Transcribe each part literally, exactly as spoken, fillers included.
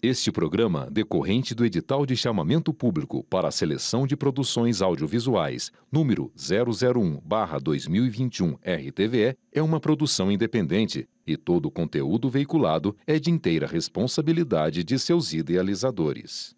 Este programa, decorrente do edital de chamamento público para a seleção de produções audiovisuais, número zero zero um barra dois mil e vinte e um R T V E, é uma produção independente e todo o conteúdo veiculado é de inteira responsabilidade de seus idealizadores.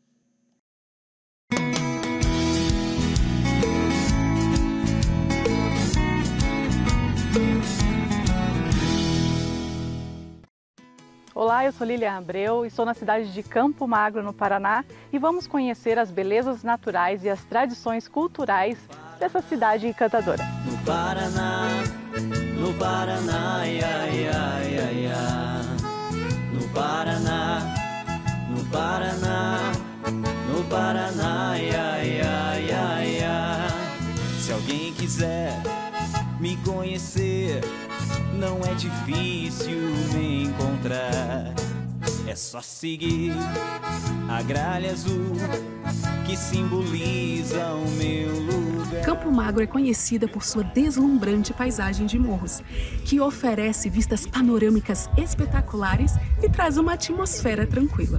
Olá, eu sou Lilian Abreu, estou na cidade de Campo Magro, no Paraná, e vamos conhecer as belezas naturais e as tradições culturais dessa cidade encantadora. No Paraná, no Paraná, ia, ia, ia, ia. No Paraná, no Paraná, no Paraná, ia, ia, ia, ia. Se alguém quiser me conhecer, não é difícil me encontrar. É só seguir a gralha azul que simboliza o meu lugar. Campo Magro é conhecida por sua deslumbrante paisagem de morros, que oferece vistas panorâmicas espetaculares e traz uma atmosfera tranquila.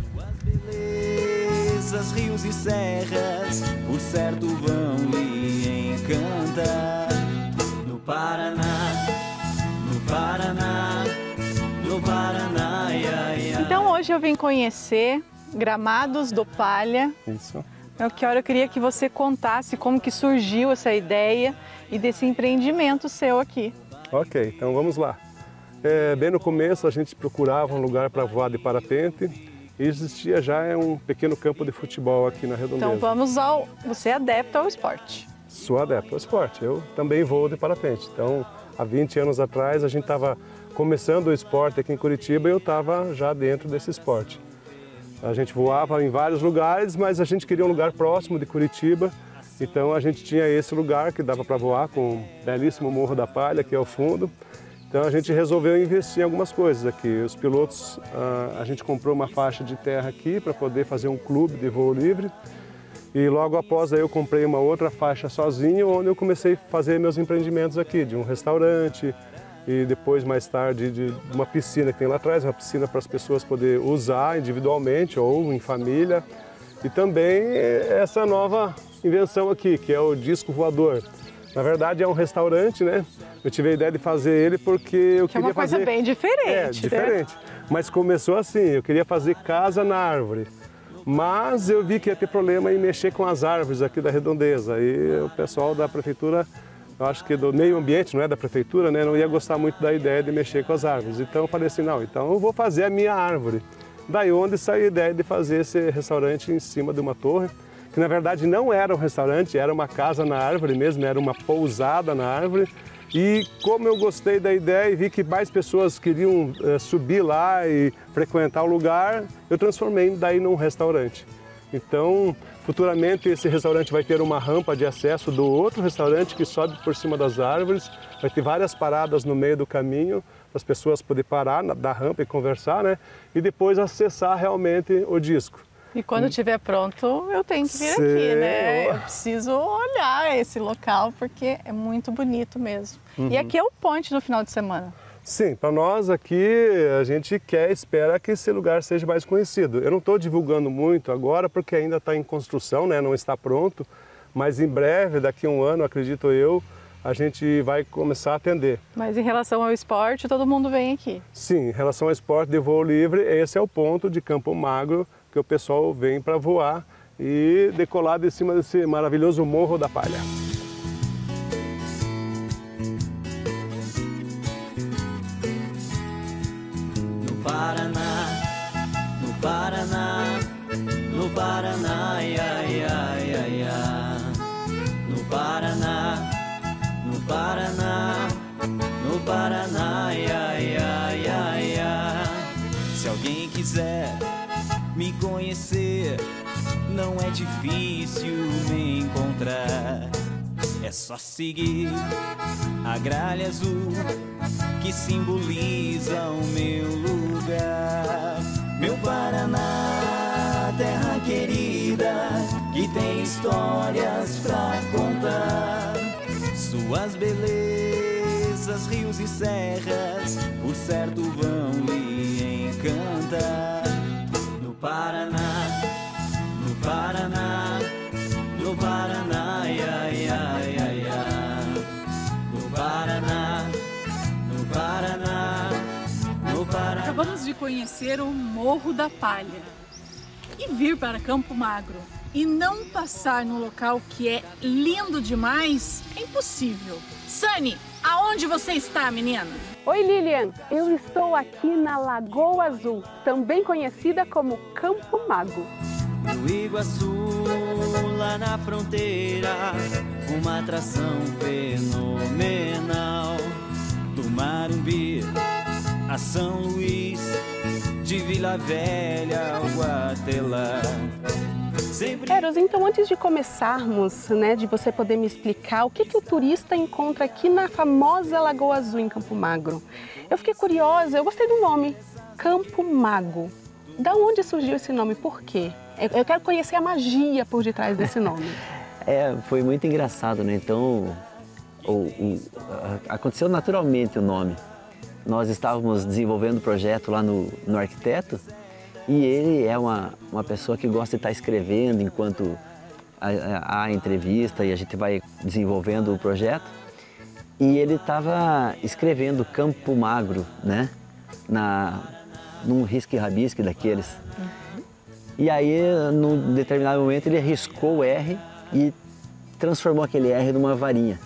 Belezas, rios e serras, por certo vão lhe encantar. No Paraná, no Paraná, no Paraná, ia, ia. Então hoje eu vim conhecer Gramados do Palha. Isso. Eu quero, eu queria que você contasse como que surgiu essa ideia e desse empreendimento seu aqui. Ok, então vamos lá. É, bem no começo a gente procurava um lugar para voar de parapente e existia já um pequeno campo de futebol aqui na Redondeza. Então vamos ao... Você é adepto ao esporte. Sou adepto ao esporte, eu também voo de parapente. Então, há vinte anos atrás, a gente estava começando o esporte aqui em Curitiba e eu estava já dentro desse esporte. A gente voava em vários lugares, mas a gente queria um lugar próximo de Curitiba, então a gente tinha esse lugar que dava para voar com o belíssimo Morro da Palha, aqui ao fundo. Então a gente resolveu investir em algumas coisas aqui. Os pilotos, a gente comprou uma faixa de terra aqui para poder fazer um clube de voo livre. E logo após aí eu comprei uma outra faixa sozinho, onde eu comecei a fazer meus empreendimentos aqui, de um restaurante e depois mais tarde de uma piscina que tem lá atrás, uma piscina para as pessoas poderem usar individualmente ou em família. E também essa nova invenção aqui, que é o disco voador. Na verdade é um restaurante, né? Eu tive a ideia de fazer ele porque eu que queria é uma coisa fazer... bem diferente, É, né? diferente. Mas começou assim, eu queria fazer casa na árvore. Mas eu vi que ia ter problema em mexer com as árvores aqui da Redondeza. E o pessoal da prefeitura, eu acho que do meio ambiente, não é da prefeitura, né, não ia gostar muito da ideia de mexer com as árvores. Então eu falei assim, não, então eu vou fazer a minha árvore. Daí onde saiu a ideia de fazer esse restaurante em cima de uma torre, que na verdade não era um restaurante, era uma casa na árvore mesmo, era uma pousada na árvore. E como eu gostei da ideia e vi que mais pessoas queriam uh, subir lá e frequentar o lugar, eu transformei daí num restaurante. Então, futuramente esse restaurante vai ter uma rampa de acesso do outro restaurante que sobe por cima das árvores. Vai ter várias paradas no meio do caminho para as pessoas poderem parar na, da rampa e conversar, né? E depois acessar realmente o disco. E quando estiver pronto, eu tenho que vir Sim. aqui, né? Eu preciso olhar esse local, porque é muito bonito mesmo. Uhum. E aqui é o ponte do final de semana. Sim, para nós aqui, a gente quer, espera que esse lugar seja mais conhecido. Eu não estou divulgando muito agora, porque ainda está em construção, né? Não está pronto. Mas em breve, daqui a um ano, acredito eu, a gente vai começar a atender. Mas em relação ao esporte, todo mundo vem aqui? Sim, em relação ao esporte de voo livre, esse é o ponto de Campo Magro, que o pessoal vem para voar e decolar de cima desse maravilhoso Morro da Palha. No Paraná, no Paraná, no Paraná, ia, ia, ia, ia. No Paraná, no Paraná, no Paraná, ia, ia, ia, ia. Se alguém quiser me conhecer, não é difícil me encontrar. É só seguir a gralha azul que simboliza o meu lugar. Meu Paraná, terra querida, que tem histórias pra contar. Suas belezas, rios e serras, por certo vão lhe encantar. Paraná, no Paraná, no Paraná, ia, ia, ia, ia. No Paraná, no Paraná, no Paraná. Acabamos de conhecer o Morro da Palha e vir para Campo Magro e não passar no local que é lindo demais é impossível. Sani, aonde você está, menina? Oi, Lilian! Eu estou aqui na Lagoa Azul, também conhecida como Campo Magro. No Iguaçu, lá na fronteira, uma atração fenomenal. Do Marumbi a São Luís, de Vila Velha ao Guatelá. Sempre... Eros, então antes de começarmos, né, de você poder me explicar o que, que o turista encontra aqui na famosa Lagoa Azul em Campo Magro, eu fiquei curiosa, eu gostei do nome, Campo Magro. Da onde surgiu esse nome? Por quê? Eu quero conhecer a magia por detrás desse nome. É, foi muito engraçado, né? Então, o, o, aconteceu naturalmente o nome. Nós estávamos desenvolvendo o projeto lá no, no arquiteto e ele é uma, uma pessoa que gosta de estar escrevendo enquanto há a entrevista e a gente vai desenvolvendo o projeto. E ele estava escrevendo Campo Magro, né? Na, num risque-rabisque daqueles. Uhum. E aí, num determinado momento, ele riscou o R e transformou aquele R numa varinha.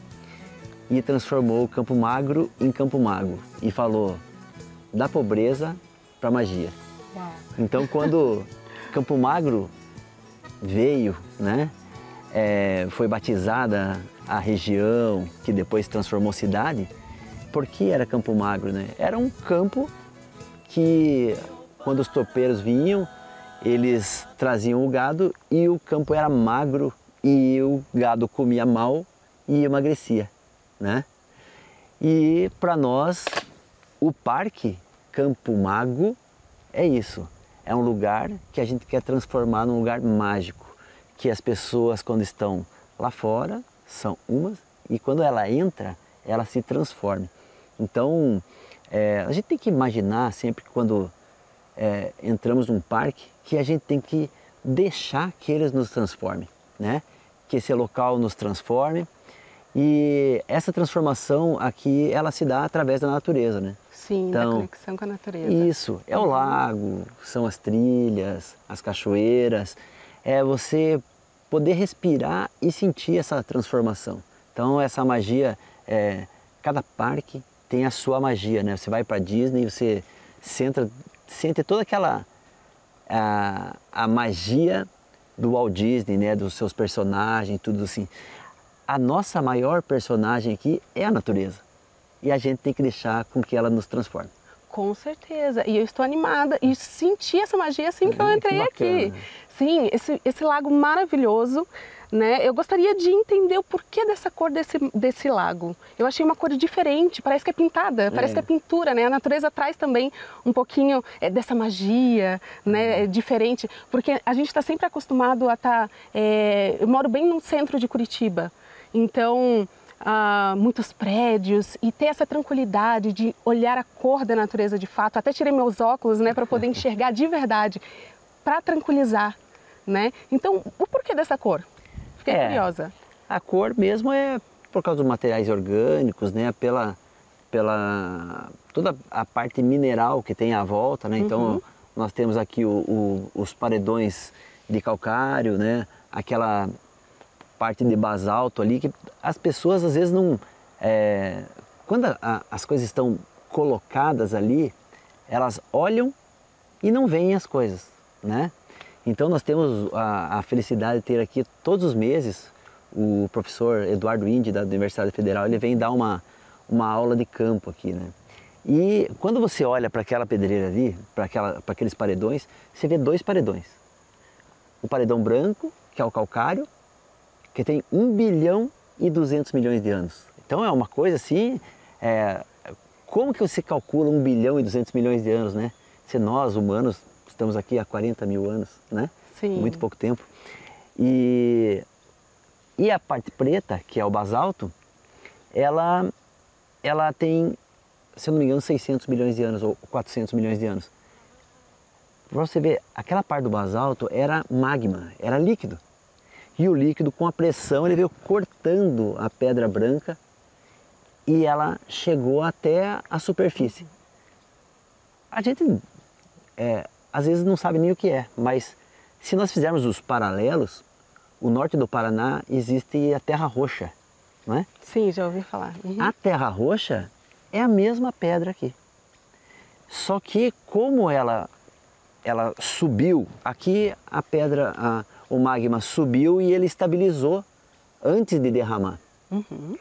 E transformou o Campo Magro em Campo Magro. E falou, da pobreza para magia. Uau. Então, quando Campo Magro veio, né, é, foi batizada a região, que depois transformou cidade, por que era Campo Magro, né? Era um campo que, quando os tropeiros vinham, eles traziam o gado e o campo era magro e o gado comia mal e emagrecia, né? E para nós, o Parque Campo Magro é isso. É um lugar que a gente quer transformar num lugar mágico, que as pessoas, quando estão lá fora, são umas, e quando ela entra, ela se transforma. Então, é, a gente tem que imaginar sempre que quando é, entramos num parque, que a gente tem que deixar que eles nos transformem, né? Que esse local nos transforme. E essa transformação aqui, ela se dá através da natureza, né? Sim, então, da conexão com a natureza. Isso, é o lago, são as trilhas, as cachoeiras, é você poder respirar e sentir essa transformação. Então essa magia, é, cada parque tem a sua magia, né? Você vai para Disney, você senta, sente toda aquela a, a magia do Walt Disney, né? Dos seus personagens, tudo assim. A nossa maior personagem aqui é a natureza. E a gente tem que deixar com que ela nos transforme. Com certeza. E eu estou animada e senti essa magia assim que é, eu entrei que aqui. Sim, esse, esse lago maravilhoso, né? Eu gostaria de entender o porquê dessa cor desse, desse lago. Eu achei uma cor diferente, parece que é pintada, parece é. que é pintura, né? A natureza traz também um pouquinho é, dessa magia, né? É diferente, porque a gente está sempre acostumado a estar... Tá, é, eu moro bem no centro de Curitiba, então... Ah, muitos prédios e ter essa tranquilidade de olhar a cor da natureza de fato. Até tirei meus óculos, né, para poder enxergar de verdade, para tranquilizar, né? Então, o porquê dessa cor? Fiquei é, curiosa. A cor mesmo é por causa dos materiais orgânicos, né? Pela, pela toda a parte mineral que tem à volta, né? Então, uhum. nós temos aqui o, o, os paredões de calcário, né? Aquela parte de basalto ali, que as pessoas às vezes não... É, quando a, a, as coisas estão colocadas ali, elas olham e não veem as coisas, né? Então nós temos a, a felicidade de ter aqui todos os meses o professor Eduardo Indi, da Universidade Federal, ele vem dar uma, uma aula de campo aqui, né? E quando você olha para aquela pedreira ali, para aqueles paredões, você vê dois paredões. O paredão branco, que é o calcário, que tem um bilhão e duzentos milhões de anos. Então é uma coisa assim, é, como que você calcula um bilhão e duzentos milhões de anos, né? Se nós, humanos, estamos aqui há quarenta mil anos, né? Sim. Muito pouco tempo. E, e a parte preta, que é o basalto, ela, ela tem, se eu não me engano, seiscentos milhões de anos ou quatrocentos milhões de anos. Para você ver, aquela parte do basalto era magma, era líquido. E o líquido, com a pressão, ele veio cortando a pedra branca e ela chegou até a superfície. A gente, é, às vezes, não sabe nem o que é, mas se nós fizermos os paralelos, o norte do Paraná existe a Terra Roxa, não é? Sim, já ouvi falar. Uhum. A Terra Roxa é a mesma pedra aqui. Só que como ela, ela subiu, aqui a pedra, a, o magma subiu e ele estabilizou antes de derramar. Uhum.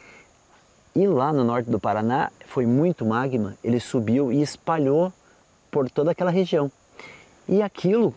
E lá no norte do Paraná foi muito magma, ele subiu e espalhou por toda aquela região. E aquilo,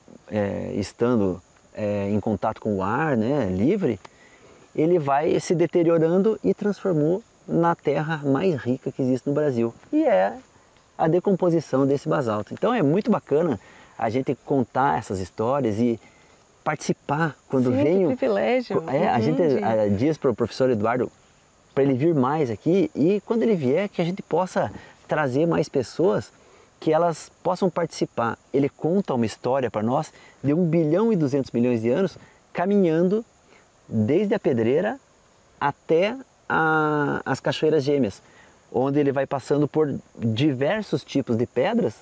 é, estando é, em contato com o ar, né, livre, ele vai se deteriorando e transformou na terra mais rica que existe no Brasil. E é a decomposição desse basalto. Então é muito bacana a gente contar essas histórias e participar quando Sim, vem que o privilégio. É, a Uhum, gente de- a, diz para o professor Eduardo para ele vir mais aqui e quando ele vier que a gente possa trazer mais pessoas que elas possam participar. Ele conta uma história para nós de um bilhão e duzentos milhões de anos caminhando desde a Pedreira até a, as Cachoeiras Gêmeas, onde ele vai passando por diversos tipos de pedras,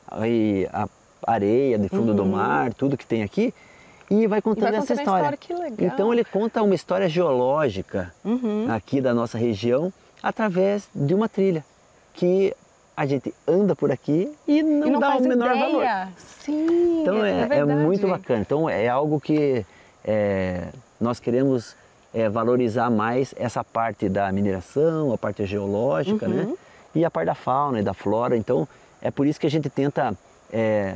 aí a areia de fundo do mar, tudo que tem aqui, e vai contando E vai essa contando a história. história, que legal. Então ele conta uma história geológica Uhum. aqui da nossa região através de uma trilha que a gente anda por aqui e não, E não dá faz o menor ideia. valor. Sim, Então é, é, é verdade. muito bacana. Então é algo que é, nós queremos é, valorizar mais essa parte da mineração, a parte geológica, Uhum. né? E a parte da fauna e da flora. Então é por isso que a gente tenta é,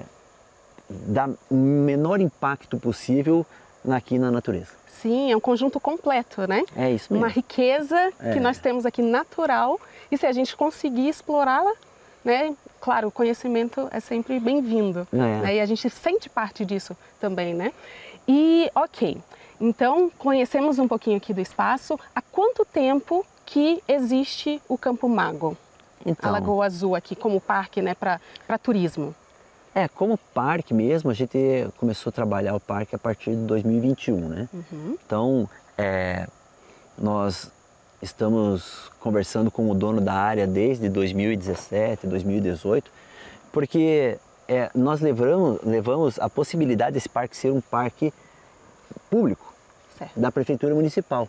dar o menor impacto possível aqui na natureza. Sim, é um conjunto completo, né? É isso mesmo. Uma riqueza É. que nós temos aqui natural e se a gente conseguir explorá-la, né? Claro, o conhecimento é sempre bem-vindo, É. né? E a gente sente parte disso também, né? E, ok, então conhecemos um pouquinho aqui do espaço. Há quanto tempo que existe o Campo Mago, Então, a Lagoa Azul aqui como parque, né, para turismo? É, como parque mesmo, a gente começou a trabalhar o parque a partir de dois mil e vinte e um, né? Uhum. Então, é, nós estamos conversando com o dono da área desde dois mil e dezessete, dois mil e dezoito, porque é, nós levamos, levamos a possibilidade desse parque ser um parque público, Certo. da Prefeitura Municipal.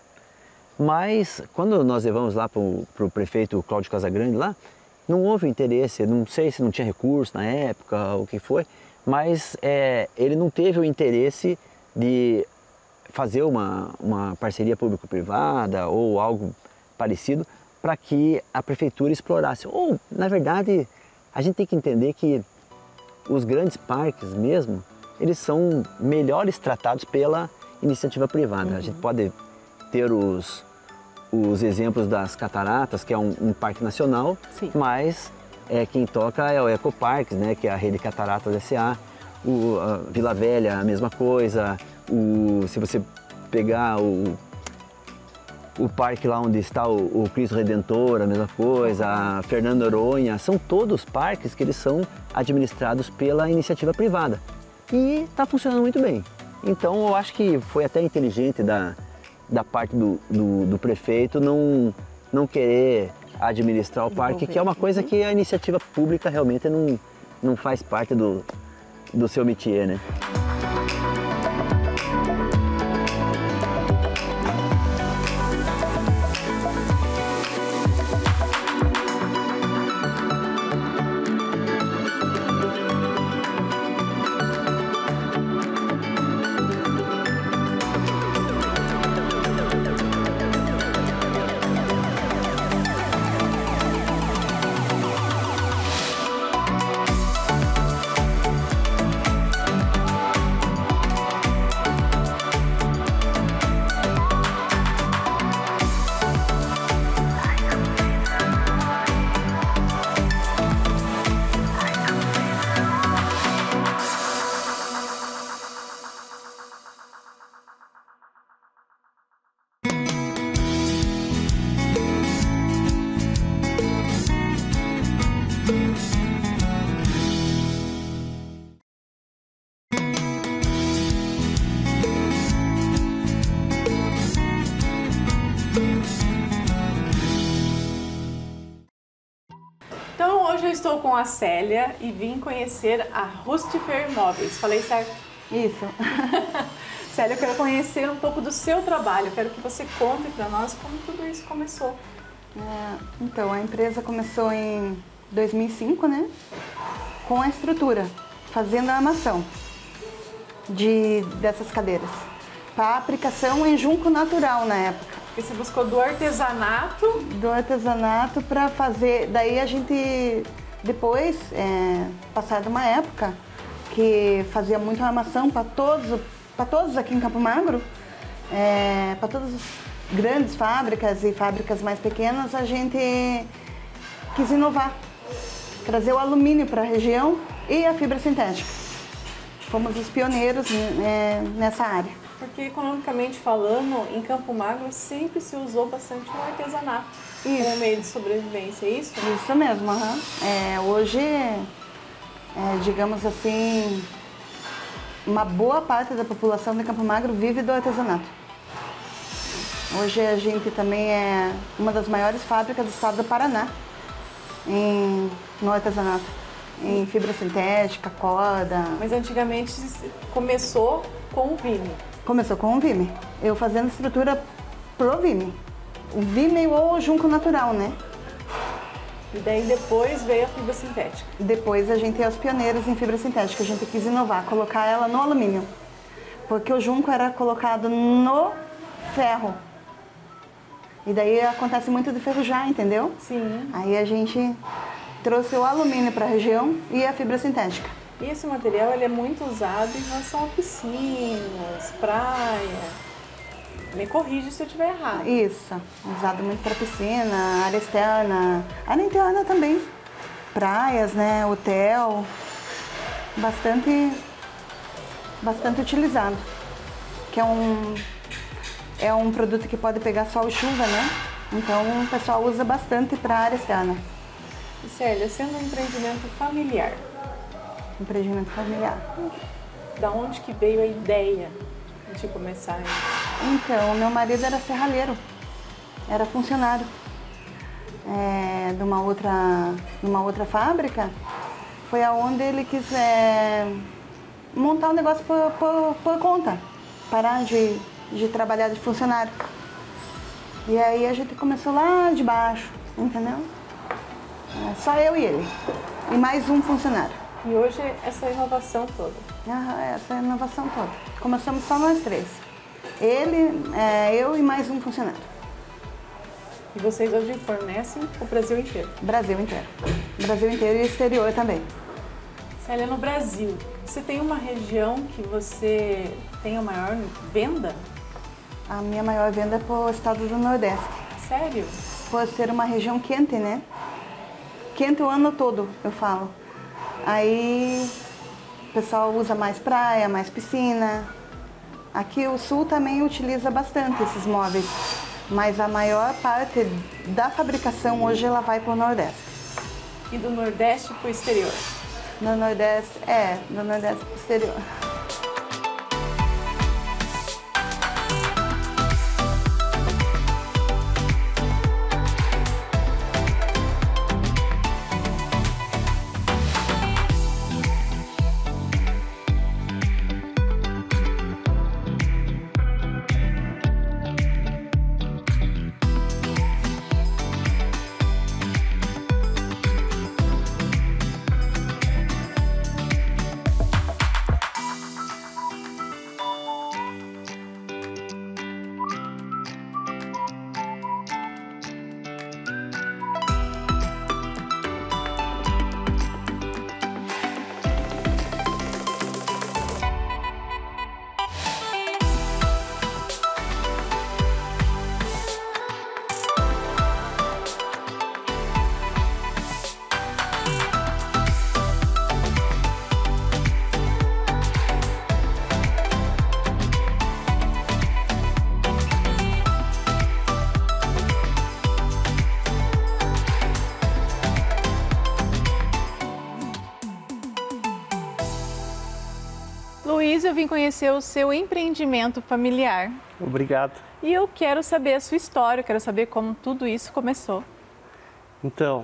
Mas, quando nós levamos lá para o prefeito Cláudio Casagrande lá, não houve interesse, não sei se não tinha recurso na época, o que foi, mas é, ele não teve o interesse de fazer uma, uma parceria público-privada ou algo parecido para que a prefeitura explorasse. Ou, na verdade, a gente tem que entender que os grandes parques mesmo, eles são melhores tratados pela iniciativa privada. Uhum. A gente pode ter os, os exemplos das Cataratas, que é um, um parque nacional, Sim. mas é, quem toca é o Ecoparques, né, que é a Rede Cataratas S A, o a Vila Velha, a mesma coisa, o, se você pegar o, o parque lá onde está o, o Cristo Redentor, a mesma coisa, a Fernando Noronha, são todos parques que eles são administrados pela iniciativa privada e está funcionando muito bem. Então eu acho que foi até inteligente da, da parte do, do, do prefeito não, não querer administrar o parque, que é uma coisa que a iniciativa pública realmente não, não faz parte do, do seu métier, né? estou com a Célia e vim conhecer a Rustifer Móveis. Falei certo? Isso. Célia, eu quero conhecer um pouco do seu trabalho. Eu quero que você conte para nós como tudo isso começou. É, então, a empresa começou em dois mil e cinco, né? Com a estrutura, fazendo a armação de, dessas cadeiras. Para aplicação em junco natural na época. Porque você buscou do artesanato? Do artesanato para fazer... Daí a gente, depois, é, passada uma época, que fazia muita armação para todos, para todos aqui em Campo Magro, é, para todas as grandes fábricas e fábricas mais pequenas, a gente quis inovar. Trazer o alumínio para a região e a fibra sintética. Fomos os pioneiros é, nessa área. Porque, economicamente falando, em Campo Magro sempre se usou bastante o artesanato isso. como meio de sobrevivência, é isso? Isso mesmo, uhum. é, hoje, é, digamos assim, uma boa parte da população de Campo Magro vive do artesanato. Hoje a gente também é uma das maiores fábricas do estado do Paraná em, no artesanato, em fibra sintética, corda. Mas antigamente começou com o Vime. Começou com o Vime. Eu fazendo estrutura pro Vime. O Vime ou o junco natural, né? E daí depois veio a fibra sintética. Depois a gente é os pioneiros em fibra sintética. A gente quis inovar, colocar ela no alumínio. Porque o junco era colocado no ferro. E daí acontece muito de ferrujar, entendeu? Sim. Aí a gente trouxe o alumínio para a região e a fibra sintética. E esse material ele é muito usado em relação a piscinas, praia. Me corrige se eu estiver errado. Isso, usado muito para piscina, área externa, área interna também. Praias, né, hotel, bastante, bastante utilizado. Que é um, é um produto que pode pegar sol e chuva, né? Então o pessoal usa bastante para área externa. E Célia, sendo um empreendimento familiar. Empreendimento familiar. Da onde que veio a ideia de começar isso? Então, meu marido era serralheiro, era funcionário é, de, uma outra, de uma outra fábrica. Foi aonde ele quis é, montar um negócio por, por, por conta, parar de, de trabalhar de funcionário. E aí a gente começou lá de baixo, entendeu? É, só eu e ele, e mais um funcionário. E hoje essa inovação toda? Ah, essa inovação toda. Começamos só nós três. Ele, é, eu e mais um funcionário. E vocês hoje fornecem o Brasil inteiro? Brasil inteiro. Brasil inteiro e exterior também. Célia, no Brasil, você tem uma região que você tem a maior venda? A minha maior venda é para o estado do Nordeste. Sério? Por ser uma região quente, né? Quente o ano todo, eu falo. Aí o pessoal usa mais praia, mais piscina. Aqui o sul também utiliza bastante esses móveis, mas a maior parte da fabricação hoje ela vai para o Nordeste. E do Nordeste para o exterior? No Nordeste, é, do Nordeste para o exterior. Luiz, eu vim conhecer o seu empreendimento familiar. Obrigado. E eu quero saber a sua história, eu quero saber como tudo isso começou. Então,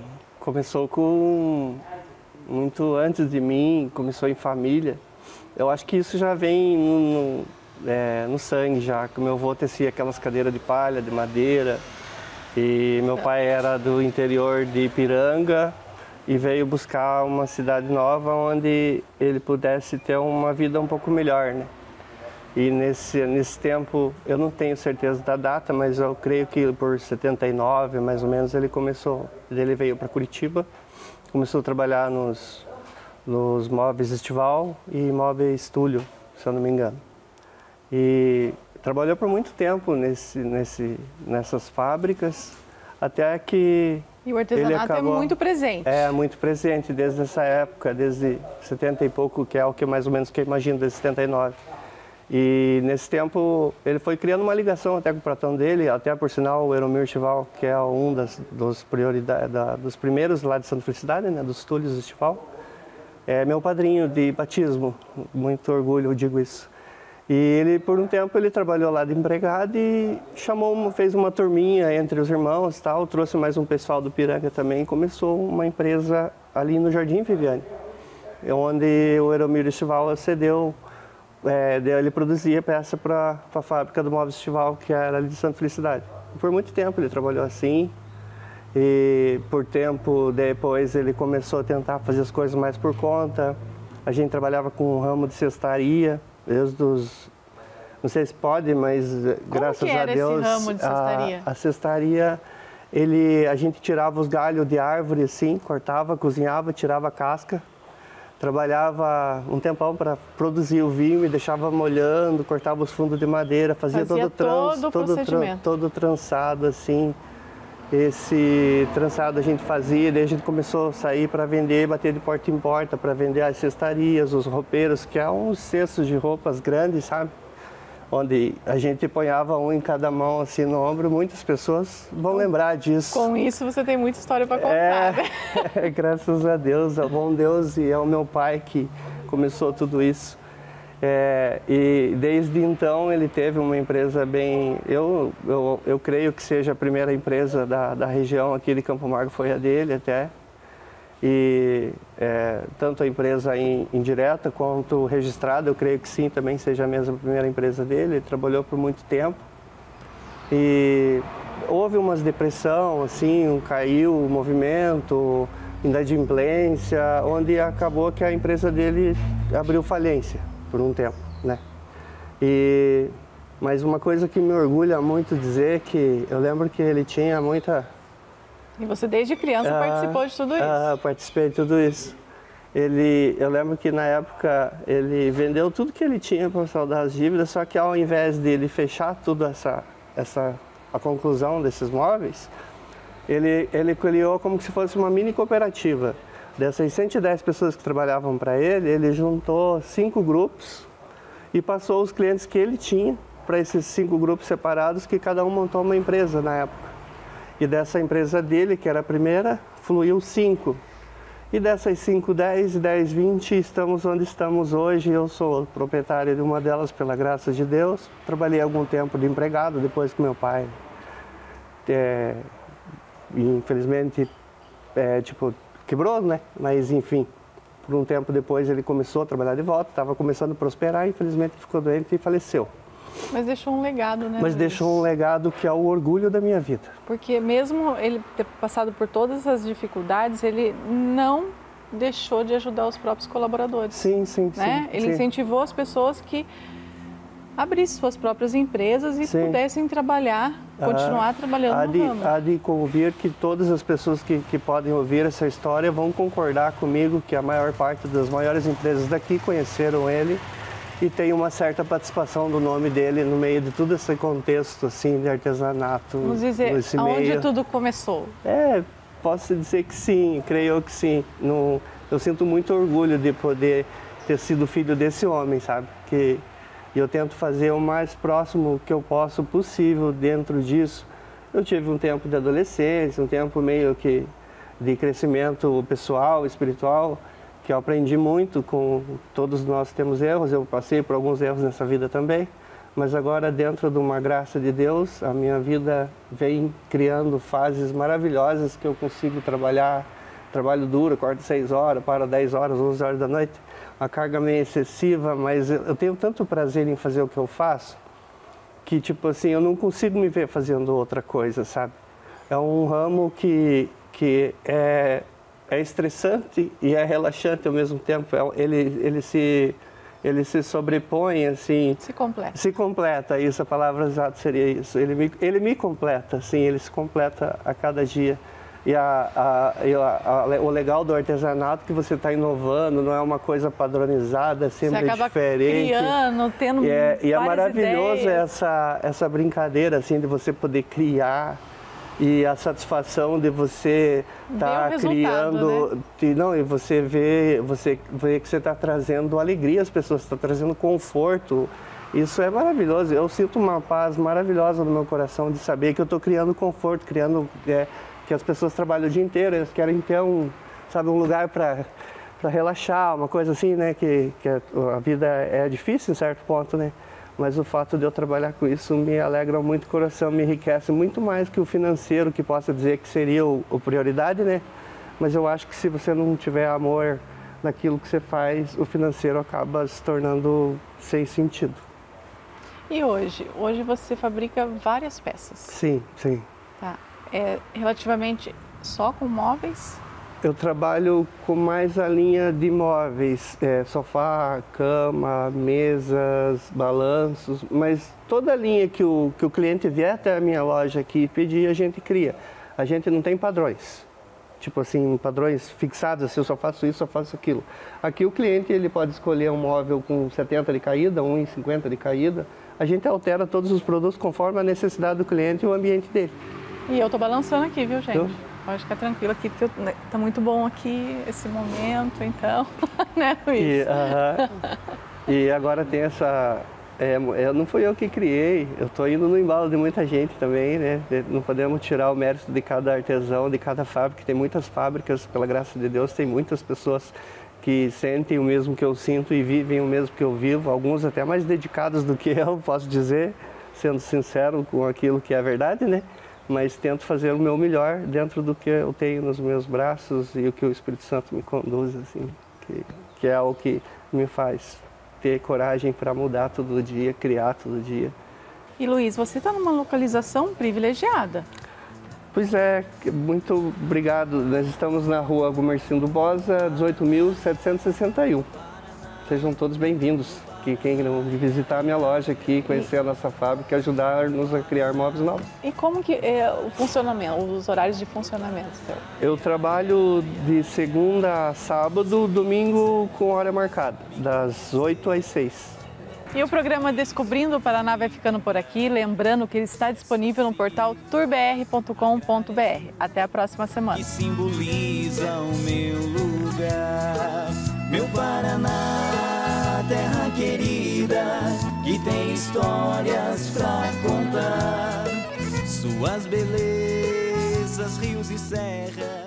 começou com muito antes de mim, começou em família. Eu acho que isso já vem no, no, é, no sangue já, que o meu avô tecia aquelas cadeiras de palha, de madeira. E meu pai era do interior de Ipiranga e veio buscar uma cidade nova onde ele pudesse ter uma vida um pouco melhor, né? E nesse, nesse tempo, eu não tenho certeza da data, mas eu creio que por setenta e nove, mais ou menos, ele começou, ele veio para Curitiba, começou a trabalhar nos, nos móveis Estival e móveis Túlio, se eu não me engano. E trabalhou por muito tempo nesse, nesse, nessas fábricas, até que E o artesanato ele acabou, é muito presente. É, muito presente, desde essa época, desde setenta e pouco, que é o que mais ou menos que eu imagino, desde setenta e nove. E nesse tempo ele foi criando uma ligação até com o patrão dele, até por sinal o Eromir Estival, que é um das, dos, prioridade, da, dos primeiros lá de Santa Felicidade, né, dos Túlios Estival. É meu padrinho de batismo, muito orgulho eu digo isso. E ele, por um tempo, ele trabalhou lá de empregado e chamou, fez uma turminha entre os irmãos e tal, trouxe mais um pessoal do Piranga também e começou uma empresa ali no Jardim Viviane, onde o Eromir Estival cedeu. É, ele produzia peça para a fábrica do Móveis Estival, que era ali de Santa Felicidade. Por muito tempo ele trabalhou assim, e por tempo depois ele começou a tentar fazer as coisas mais por conta. A gente trabalhava com um ramo de cestaria, desde os, não sei se pode, mas Como graças que era a Deus... esse ramo de cestaria? A, a cestaria, ele, a gente tirava os galhos de árvore assim, cortava, cozinhava, tirava a casca. Trabalhava um tempão para produzir o vinho e deixava molhando, cortava os fundos de madeira, fazia, fazia todo o trans, todo o todo, procedimento. todo trançado assim. Esse trançado a gente fazia, daí a gente começou a sair para vender, bater de porta em porta para vender as cestarias, os roupeiros, que é uns cestos de roupas grandes, sabe? Onde a gente ponhava um em cada mão assim no ombro, muitas pessoas vão lembrar disso. Com isso você tem muita história para contar, é, né? Graças a Deus, é o bom Deus e é o meu pai que começou tudo isso. É, e desde então ele teve uma empresa bem, eu, eu, eu creio que seja a primeira empresa da, da região aqui de Campo Magro, foi a dele até. E é, tanto a empresa in, indireta quanto registrada, eu creio que sim, também seja a mesma primeira empresa dele. Ele trabalhou por muito tempo e houve umas depressão, assim, caiu o movimento, inadimplência, onde acabou que a empresa dele abriu falência por um tempo, né? E, mas uma coisa que me orgulha muito dizer é que eu lembro que ele tinha muita... E você desde criança ah, participou de tudo isso? Ah, participei de tudo isso. Ele, eu lembro que na época ele vendeu tudo que ele tinha para saldar as dívidas, só que ao invés dele fechar tudo essa, essa a conclusão desses móveis, ele, ele criou como se fosse uma mini cooperativa. Dessas cento e dez pessoas que trabalhavam para ele, ele juntou cinco grupos e passou os clientes que ele tinha para esses cinco grupos separados, que cada um montou uma empresa na época. E dessa empresa dele, que era a primeira, fluiu cinco. E dessas cinco, dez, dez, vinte, estamos onde estamos hoje. Eu sou proprietário de uma delas, pela graça de Deus. Trabalhei algum tempo de empregado, depois que meu pai, é, infelizmente, é, tipo, quebrou, né? Mas, enfim, por um tempo depois ele começou a trabalhar de volta, estava começando a prosperar, infelizmente ficou doente e faleceu. Mas deixou um legado, né? Mas Luiz? deixou um legado que é o orgulho da minha vida. Porque mesmo ele ter passado por todas as dificuldades, ele não deixou de ajudar os próprios colaboradores. Sim, sim, né? sim. Ele sim. incentivou as pessoas que abrissem suas próprias empresas e sim. pudessem trabalhar, continuar ah, trabalhando há no de, ramo. Há de convir que todas as pessoas que, que podem ouvir essa história vão concordar comigo que a maior parte das maiores empresas daqui conheceram ele e tem uma certa participação do nome dele no meio de todo esse contexto assim, de artesanato. Vamos dizer, aonde meio. tudo começou? É, posso dizer que sim, creio que sim. No, eu sinto muito orgulho de poder ter sido filho desse homem, sabe? Que eu tento fazer o mais próximo que eu posso possível dentro disso. Eu tive um tempo de adolescência, um tempo meio que de crescimento pessoal, espiritual, que eu aprendi muito com... Todos nós temos erros, eu passei por alguns erros nessa vida também, mas agora, dentro de uma graça de Deus, a minha vida vem criando fases maravilhosas que eu consigo trabalhar trabalho duro, acordo seis horas, para dez horas, onze horas da noite, a carga meio excessiva, mas eu tenho tanto prazer em fazer o que eu faço, que tipo assim, eu não consigo me ver fazendo outra coisa, sabe? É um ramo que, que é, é estressante e é relaxante ao mesmo tempo, ele, ele se... ele se sobrepõe, assim... Se completa. Se completa, isso, a palavra exata seria isso. Ele me, ele me completa, assim, ele se completa a cada dia. E, a, a, e a, a, o legal do artesanato é que você está inovando, não é uma coisa padronizada, sempre você acaba diferente. criando, tendo e é, e é maravilhoso ideias. essa, essa brincadeira, assim, de você poder criar. E a satisfação de você estar tá criando, né? e, não, e você vê, você vê que você está trazendo alegria às pessoas, está trazendo conforto. Isso é maravilhoso. Eu sinto uma paz maravilhosa no meu coração de saber que eu estou criando conforto, criando é, que as pessoas trabalham o dia inteiro, elas querem ter um, sabe, um lugar para para relaxar, uma coisa assim, né? Que, que a vida é difícil em certo ponto, né? Mas o fato de eu trabalhar com isso me alegra muito o coração, me enriquece muito mais que o financeiro, que possa dizer que seria o, o prioridade, né? Mas eu acho que se você não tiver amor naquilo que você faz, o financeiro acaba se tornando sem sentido. E hoje? Hoje você fabrica várias peças. Sim, sim. Tá. É relativamente só com móveis? Eu trabalho com mais a linha de móveis, é, sofá, cama, mesas, balanços, mas toda a linha que o, que o cliente vier até a minha loja aqui pedir, a gente cria. A gente não tem padrões, tipo assim, padrões fixados, assim, eu só faço isso, só faço aquilo. Aqui o cliente ele pode escolher um móvel com setenta de caída, um e cinquenta de caída, a gente altera todos os produtos conforme a necessidade do cliente e o ambiente dele. E eu tô balançando aqui, viu, gente? Eu... Pode ficar tranquilo aqui, porque tá muito bom aqui esse momento, então, né, Luiz? E, uh-huh. e agora tem essa... É, não fui eu que criei, eu estou indo no embalo de muita gente também, né? Não podemos tirar o mérito de cada artesão, de cada fábrica. Tem muitas fábricas, pela graça de Deus, tem muitas pessoas que sentem o mesmo que eu sinto e vivem o mesmo que eu vivo. Alguns até mais dedicados do que eu, posso dizer, sendo sincero com aquilo que é a verdade, né? Mas tento fazer o meu melhor dentro do que eu tenho nos meus braços e o que o Espírito Santo me conduz, assim, que, que é o que me faz ter coragem para mudar todo dia, criar todo dia. E Luiz, você está numa localização privilegiada. Pois é, muito obrigado. Nós estamos na rua Gumercindo Bosa, dezoito mil setecentos e sessenta e um. Sejam todos bem-vindos. Que quem não visitar a minha loja aqui, conhecer a nossa fábrica, ajudar-nos a criar móveis novos. E como que é o funcionamento, os horários de funcionamento? Eu trabalho de segunda a sábado, domingo com hora marcada, das oito às seis. E o programa Descobrindo o Paraná vai ficando por aqui, lembrando que ele está disponível no portal tour b r ponto com ponto b r. Até a próxima semana. Que simboliza o meu lugar, meu Paraná, terra querida, que tem histórias pra contar, suas belezas, rios e serras.